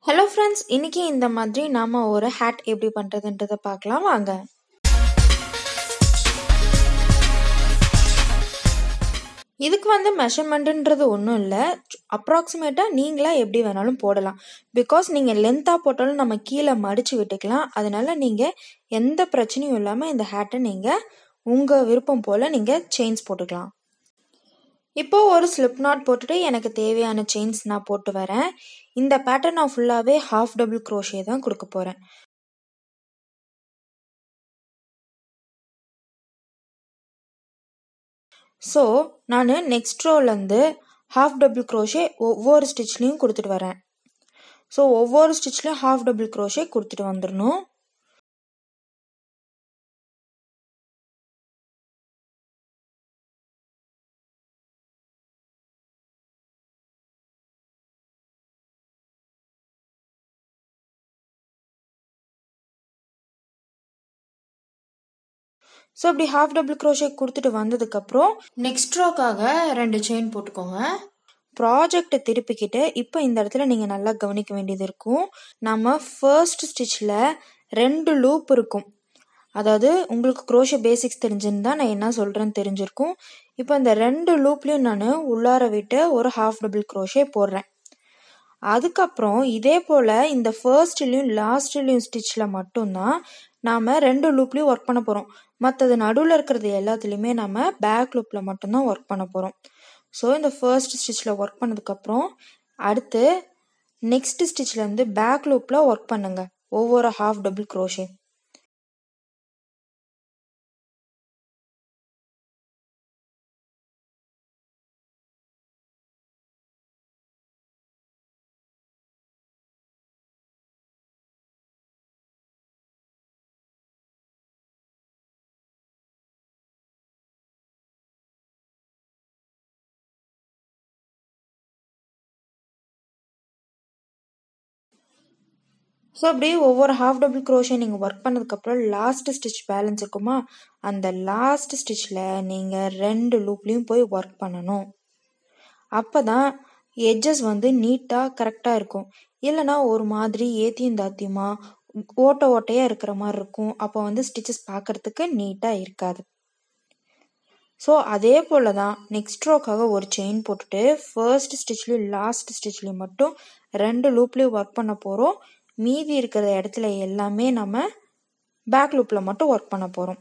Hello friends, இன்னைக்கு இந்த மாதிரி நாம ஒரு ஹேட் எப்படி பண்றதுன்றத பார்க்கலாம் வாங்க. இதுக்கு மெஷர்மெண்ட்ன்றது ஒன்றும் இல்லை, அப்ராக்சிமேட்டாக நீங்களா எப்படி வேணாலும் போடலாம். பிகாஸ் நீங்கள் லென்த்தாக போட்டாலும் நம்ம கீழே மடித்து விட்டுக்கலாம். அதனால நீங்கள் எந்த பிரச்சனையும் இல்லாமல் இந்த ஹேட்டை நீங்கள் உங்கள் விருப்பம் போல் நீங்கள் செயின்ஸ் போட்டுக்கலாம். இப்போ ஒரு ஸ்லிப் நாட் போட்டுட்டு எனக்கு தேவையான செயின்ஸ் நான் போட்டு வரேன். இந்த பேட்டர்ன் நான் ஃபுல்லாகவே ஹாஃப் டபுள் க்ரோஷே தான் கொடுக்க போகிறேன். ஸோ நான் நெக்ஸ்ட் ரோலேருந்து ஹாஃப் டபுள் க்ரோஷே ஒவ்வொரு ஸ்டிச்லேயும் கொடுத்துட்டு வரேன். ஸோ ஒவ்வொரு ஸ்டிச்லேயும் ஹாஃப் டபுள் க்ரோஷே கொடுத்துட்டு வந்துடணும். ஸோ இப்படி ஹாஃப் டபுள் க்ரோஷே கொடுத்துட்டு வந்ததுக்கப்புறம் நெக்ஸ்ட் ரோக்காக 2 செயின் போட்டுக்கோங்க. ப்ராஜெக்டை திருப்பிக்கிட்டு இப்போ இந்த இடத்துல நீங்கள் நல்லா கவனிக்க வேண்டியது இருக்கும். நம்ம ஃபர்ஸ்ட் ஸ்டிச்சில் 2 லூப் இருக்கும். அதாவது உங்களுக்கு க்ரோஷே பேசிக்ஸ் தெரிஞ்சிருந்தா நான் என்ன சொல்கிறேன்னு தெரிஞ்சிருக்கும். இப்போ இந்த 2 லூப்லேயும் நான் உள்ளார விட்டு ஒரு ஹாஃப் டபுள் க்ரோஷே போடுறேன். அதுக்கப்புறம் இதே போல் இந்த ஃபர்ஸ்ட்லேயும் லாஸ்ட்லேயும் ஸ்டிச்சில் மட்டும்தான் நாம் 2 லூப்லேயும் ஒர்க் பண்ண போகிறோம். மற்றது நடுவில் இருக்கிறது எல்லாத்துலேயுமே நம்ம பேக் லூப்பில் மட்டும்தான் ஒர்க் பண்ண போகிறோம். ஸோ இந்த ஃபர்ஸ்ட் ஸ்டிச்சில் ஒர்க் பண்ணதுக்கப்புறம் அடுத்து நெக்ஸ்ட் ஸ்டிச்லேருந்து பேக் லூப்பில் ஒர்க் பண்ணுங்க ஒவ்வொரு ஹாஃப் டபுள் க்ரோஷே. ஸோ அப்படி ஒவ்வொரு ஹாஃப் டபுள் க்ரோஷே நீங்கள் ஒர்க் பண்ணதுக்கப்புறம் லாஸ்ட் ஸ்டிச் பேலன்ஸ் இருக்குமா, அந்த லாஸ்ட் ஸ்டிச்சில் நீங்கள் 2 லூப்லேயும் போய் ஒர்க் பண்ணணும். அப்போ தான் எட்ஜஸ் நீட்டாக கரெக்டாக இருக்கும். இல்லைனா ஒரு மாதிரி ஏத்தியும் தாத்தியமா ஓட்டையாக இருக்கிற மாதிரி இருக்கும். அப்போ ஸ்டிச்சஸ் பார்க்கறதுக்கு நீட்டாக இருக்காது. ஸோ அதே போல் தான் நெக்ஸ்ட் ரோக்காக ஒரு செயின் போட்டுட்டு ஃபர்ஸ்ட் ஸ்டிச்லேயும் லாஸ்ட் ஸ்டிச்லேயும் மட்டும் 2 லூப்லேயும் ஒர்க் பண்ண போகிறோம். மீதி இருக்கிற இடத்துல எல்லாமே நம்ம பேக் லூப்பில் மட்டும் ஒர்க் பண்ண போகிறோம்.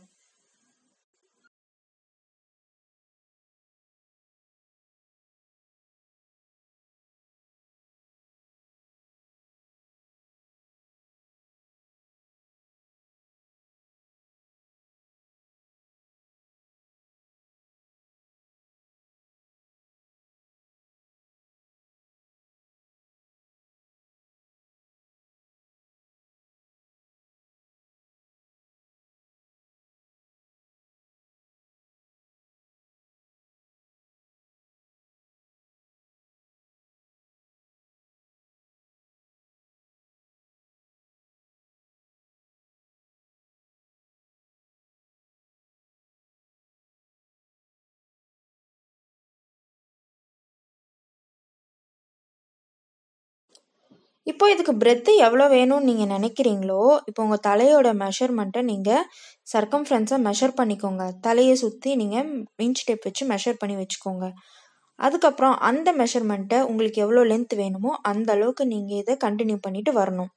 இப்போ இதுக்கு பிரெத்து எவ்வளோ வேணும்னு நீங்கள் நினைக்கிறீங்களோ, இப்போ உங்கள் தலையோட மெஷர்மெண்ட்டை நீங்கள் சர்க்கம்ஃபரன்ஸை மெஷர் பண்ணிக்கோங்க. தலையை சுற்றி நீங்கள் இன்ச் டேப் வச்சு மெஷர் பண்ணி வச்சுக்கோங்க. அதுக்கப்புறம் அந்த மெஷர்மெண்ட்டை உங்களுக்கு எவ்வளோ லென்த் வேணுமோ அந்த அளவுக்கு நீங்கள் இதை கண்டினியூ பண்ணிட்டு வரணும்.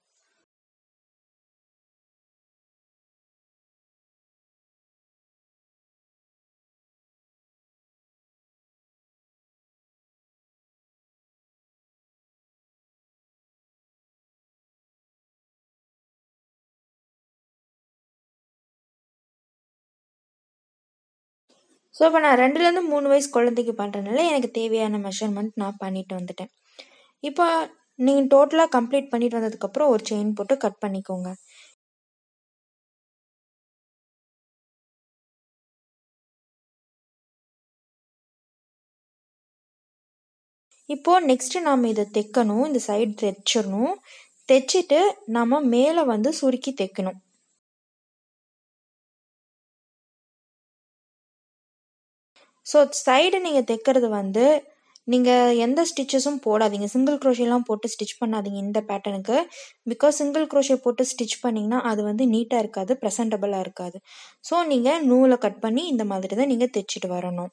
ஸோ இப்போ நான் 2லேருந்து 3 வயசு குழந்தைக்கு பண்ணுறதுனால எனக்கு தேவையான மெஷர்மெண்ட் நான் பண்ணிட்டு வந்துட்டேன். இப்போ நீங்கள் டோட்டலாக கம்ப்ளீட் பண்ணிட்டு வந்ததுக்கப்புறம் ஒரு செயின் போட்டு கட் பண்ணிக்கோங்க. இப்போ நெக்ஸ்ட் நாம் இதை தைக்கணும். இந்த சைடு தைச்சிடணும். தைச்சிட்டு நம்ம மேலே சுருக்கி தைக்கணும். ஸோ சைடு நீங்கள் தைக்கிறது நீங்கள் எந்த ஸ்டிச்சஸும் போடாதீங்க, சிங்கிள் க்ரோஷேலாம் போட்டு ஸ்டிச் பண்ணாதீங்க இந்த பேட்டர்னுக்கு. பிகாஸ் சிங்கிள் க்ரோஷே போட்டு ஸ்டிச் பண்ணிங்கன்னா அது வந்து நீட்டாக இருக்காது, ப்ரெசன்டபுளாக இருக்காது. ஸோ நீங்கள் நூலை கட் பண்ணி இந்த மாதிரி தான் நீங்கள் தைச்சிட்டு வரணும்.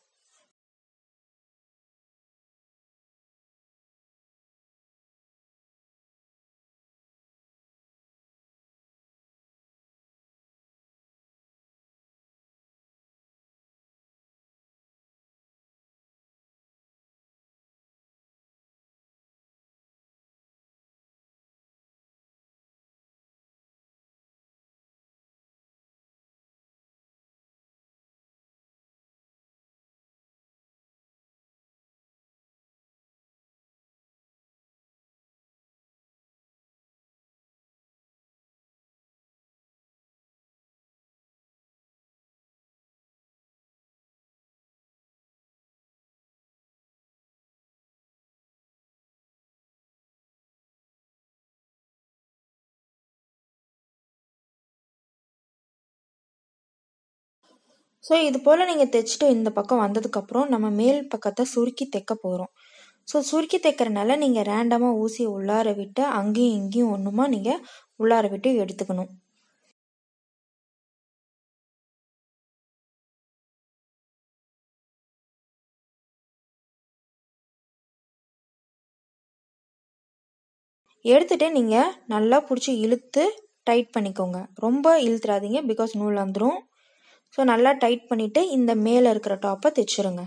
ஸோ இது போல் நீங்கள் தைச்சிட்டு இந்த பக்கம் வந்ததுக்கப்புறம் நம்ம மேல் பக்கத்தை சுருக்கி தைக்க போகிறோம். ஸோ சுருக்கி தைக்கிறனால நீங்கள் ரேண்டமாக ஊசியை உள்ளார விட்டு அங்கேயும் இங்கேயும் ஒன்றுமா நீங்கள் உள்ளார விட்டு எடுத்துக்கணும். எடுத்துகிட்டு நீங்கள் நல்லா பிடிச்சி இழுத்து டைட் பண்ணிக்கோங்க. ரொம்ப இழுத்துறாதீங்க, பிகாஸ் நூல் வந்துடும். ஸோ நல்லா டைட் பண்ணிவிட்டு இந்த மேலே இருக்கிற டாப்பை தைச்சிருங்க.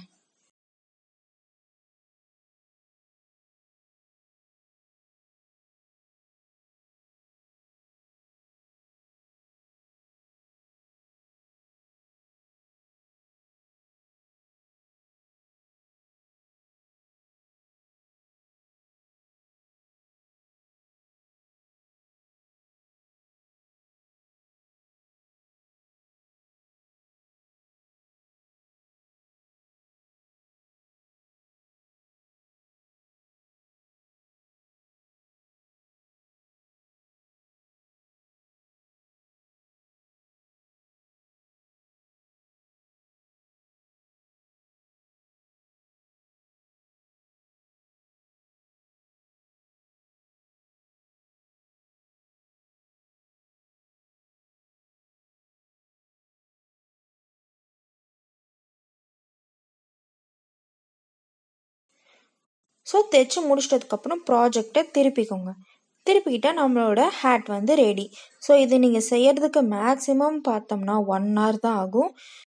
ஸோ தைச்சி முடிச்சிட்டதுக்கப்புறம் ப்ராஜெக்டை திருப்பிக்கோங்க. திருப்பிக்கிட்டா நம்மளோட ஹேட் வந்து ரெடி. ஸோ இது நீங்கள் செய்யறதுக்கு மேக்ஸிமம் பார்த்தோம்னா 1 hour தான் ஆகும்.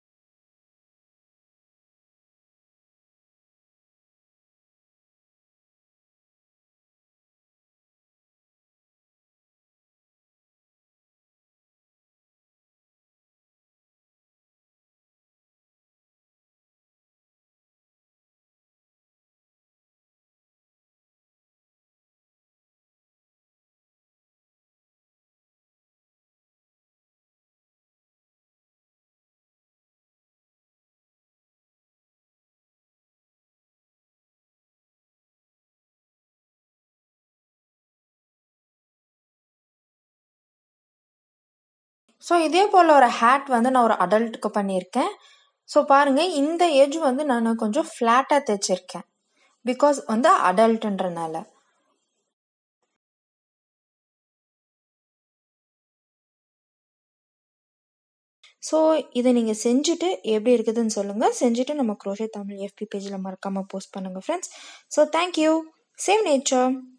ஸோ இதே போல் ஒரு ஹேட் வந்து நான் ஒரு அடல்ட்டுக்கு பண்ணியிருக்கேன். ஸோ பாருங்கள், இந்த எஜ் வந்து நான் கொஞ்சம் ஃப்ளாட்டாக தைச்சிருக்கேன், பிகாஸ் வந்து அடல்ட்டுன்றனால. ஸோ இதை நீங்கள் செஞ்சுட்டு எப்படி இருக்குதுன்னு சொல்லுங்கள். செஞ்சுட்டு நம்ம க்ரோஷே தமிழ் FB பேஜில் மறக்காமல் போஸ்ட் பண்ணுங்கள் friends. So thank you. Save nature.